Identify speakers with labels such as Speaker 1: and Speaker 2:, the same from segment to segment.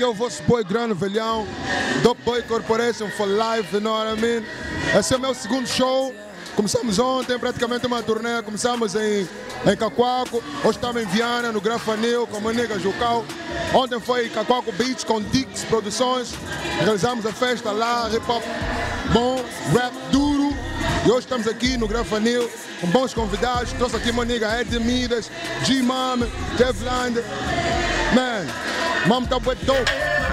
Speaker 1: Aqui é o vosso boy grande velhão, Dope Boy Corporation for Life, you know what I mean? Esse é o meu segundo show. Começamos ontem, praticamente uma turnê. Começamos em Cacoaco, hoje estamos em Viana, no Grafanil, com a Manica Jucal. Ontem foi Cacoaco Beach com Dix Produções. Realizamos a festa lá, hip hop bom, rap duro. E hoje estamos aqui no Grafanil com bons convidados. Trouxe aqui uma nigga Ed Midas, G-Mom, Devland. Man, Mom tá bué dope.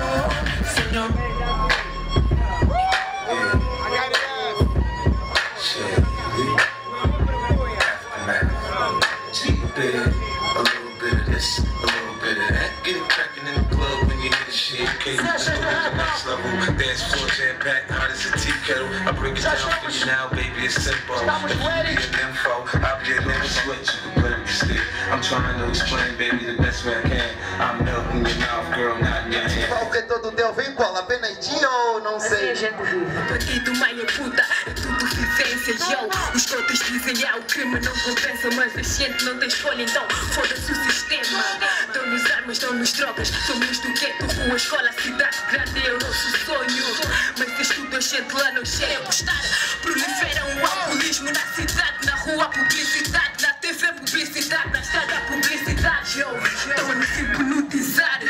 Speaker 2: A little bit of this, a little bit of that. Get it crackin' in the club when you hear the shit. Okay, you just go to the next level. Dance floor jam packed, hot as a tea kettle. I break it down for you now, baby, it's simple. If you be an info, I'll be a little switch. You can play with the stick. I'm trying to explain, baby, the best way I can. I'm melting your mouth, girl, not in your hand.
Speaker 3: O que todo teu vem cola, apenas dia ou não sei?
Speaker 4: Assim a gente vive. Aqui do meio puta, é tudo vivência, yo. Os cotas dizem, o crime não compensa, mas a gente não tem escolha, então foda-se o sistema. Dão-nos armas, dão-nos drogas, somos do gueto, rua, escola, cidade grande é o nosso sonho. Mas isto tudo a gente lá não chega a gostar. Proliferam o alcoolismo na cidade, na rua, publicidade, na TV, publicidade, na estrada, publicidade, yo. Estão-nos a hipnotizar.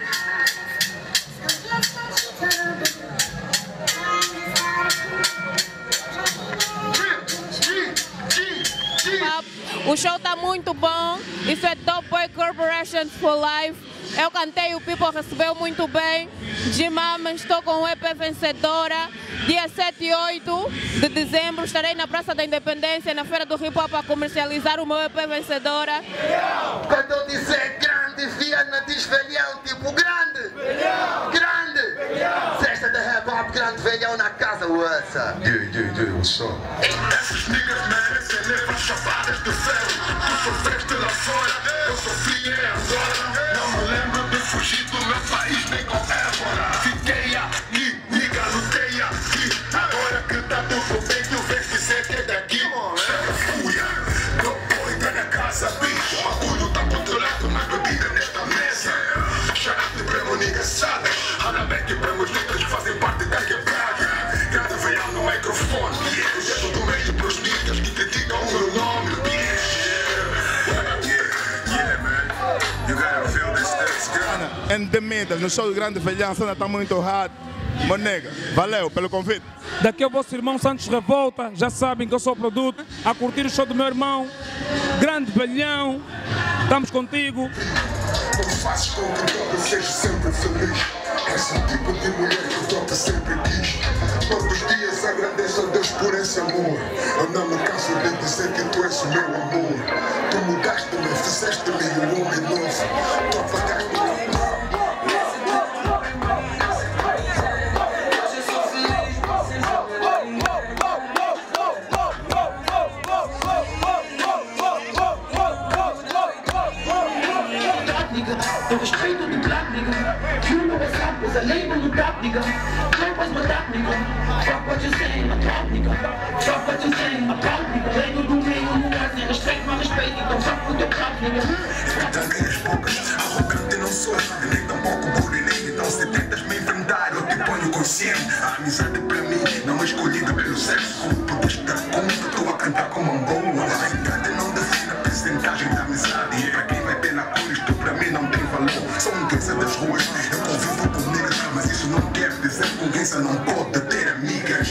Speaker 5: O show está muito bom, isso é Dope Boy Corporation for Life. Eu cantei, o People recebeu muito bem. G-Mama, estou com o EP Vencedora. Dia 7 e 8 de dezembro estarei na Praça da Independência, na Feira do Hip Hop, a comercializar o meu EP Vencedora.
Speaker 3: Quando eu disser grande, Viana diz velhão, tipo grande, grande. Cesta de hip hop, grande velhão na casa, what's up?
Speaker 6: Yeah, what's up?
Speaker 2: Essas niggas merecem levar chavadas de ferro. Tu sofreste lá fora, eu sofri agora. Não me lembro de fugir do meu país nem com ébola. Fiquei aqui, nigga, lutei aqui. Agora que tá tudo bem, tu vens dizer que é daqui. Fúria, meu boy tá na casa, bicho. O bagulho tá controlado, mas bebida nesta mesa. Xarape para meu nigga sada. Hanabeck para meus niggas que fazem parte da quebrada. Grande velhão no microfone. O dedo do meio pros niggas que criticam o meu nome.
Speaker 1: And the middle, no show do Grande Velhão, ainda está muito hard. Monega, valeu pelo convite.
Speaker 7: Daqui é o vosso irmão Santos Revolta, já sabem que eu sou produto, a curtir o show do meu irmão, Grande Velhão, estamos contigo.
Speaker 6: Como fazes com que o Dope seja sempre feliz? Esse tipo de mulher que o Dope sempre quis. Todos os dias agradeço a Deus por esse amor. Eu não me canso de dizer que tu és o meu amor. Tu mudaste-me, fizeste-me um homem novo. Tu apagaste-me.
Speaker 4: Eu respeito do trap, nigga. You know what's up, is a label do trap, nigga. Don't waste my rap, nigga. Fuck what you saying, I'm proud, nigga. Fuck what you saying, I'm proud, nigga. Reino do meio, não é sem respeito, mas respeito, então fuck o teu trap, nigga.
Speaker 6: Tanquei as bocas, arrogante não sou. Nem tampouco bullying, nem então se tentas me inventar, eu te ponho consciente. A amizade para mim não é escolhida pelo sexo. Podes dar conta, estou a cantar como um boa. A idade não define a percentagem da amizade. E para quem vai ter na cor, isto para mim não tem valor. Sou um guença das ruas, eu convivo com niggas, mas isso não quer dizer que um guença não pode ter amigas.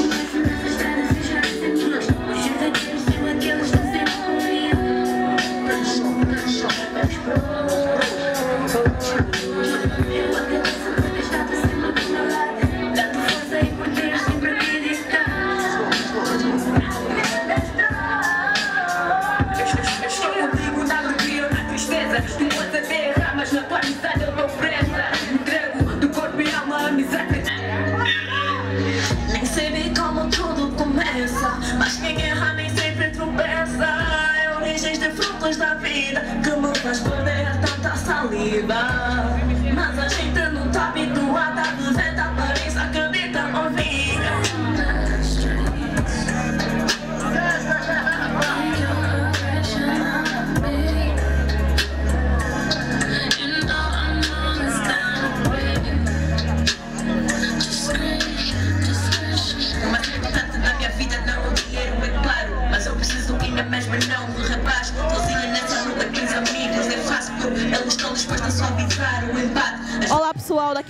Speaker 4: Nem sei bem como tudo começa, mas quem erra nem sempre tropeça. É origens de frutos da vida que me faz perder tanta saliva. Mas a gente não tá habituada a viver da aparência, acredita ou ouvir.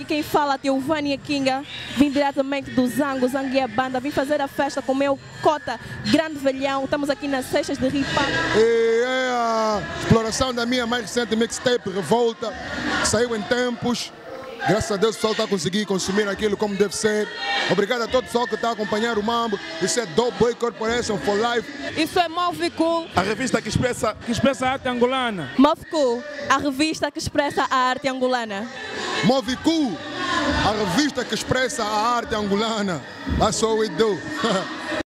Speaker 8: aqui quem fala, Teovânia Kinga. Vim diretamente do Zango, Zango e a banda. Vim fazer a festa com o meu cota Grande Velhão. Estamos aqui nas Seixas de Ripa.
Speaker 1: E é a exploração da minha mais recente mixtape, Revolta, que saiu em tempos. Graças a Deus o pessoal está a conseguir consumir aquilo como deve ser. Obrigado a todo o pessoal que está a acompanhar o Mambo. Isso é Dope Boy Corporation for Life.
Speaker 5: Isso é Move Cool.
Speaker 9: A revista que expressa
Speaker 7: a arte angolana.
Speaker 8: Move Cool, a revista que expressa a arte angolana.
Speaker 1: Move Cool, a revista que expressa a arte angolana. That's what we do.